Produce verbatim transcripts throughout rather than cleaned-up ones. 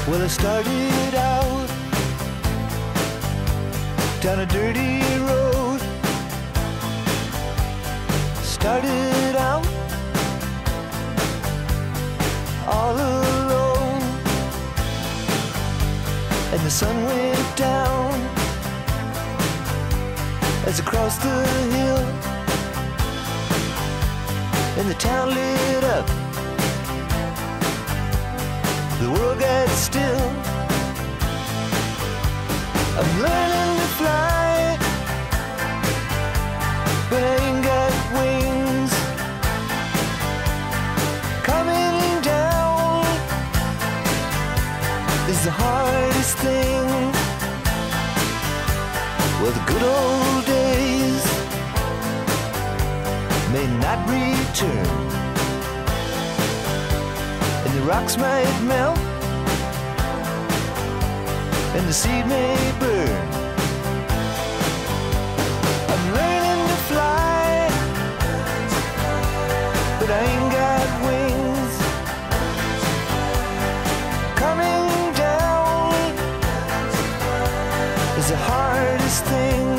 Well, I started out down a dirty road. Started out all alone, and the sun went down as I crossed the hill, and the town lit up. The world got still. I'm learning to fly, but I ain't got wings. Coming down is the hardest thing. Well, the good old days may not return, and the rocks might melt, and the seed may burn. I'm learning to fly, but I ain't got wings. Coming down is the hardest thing.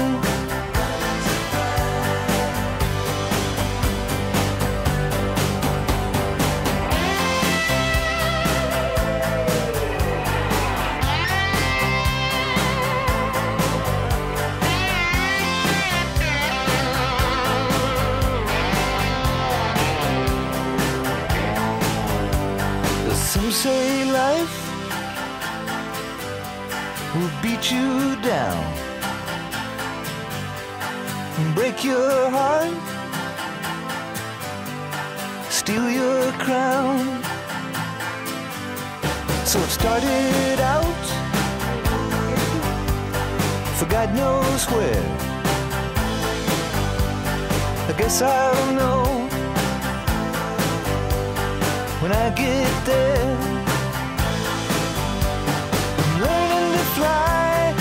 Some say life will beat you down and break your heart, steal your crown. So it started out for God knows where. I guess I'll know when I get there. I'm learning to fly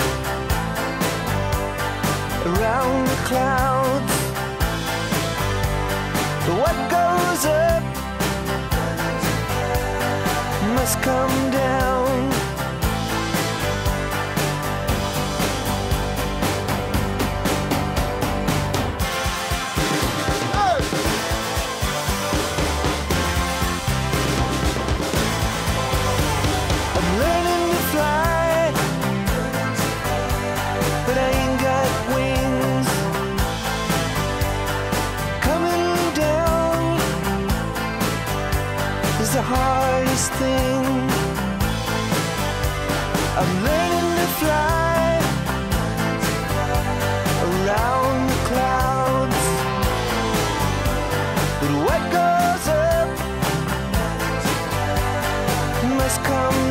around the clouds, but what goes up must come down. But I ain't got wings. Coming down is the hardest thing. I'm learning to fly around the clouds, but what goes up must come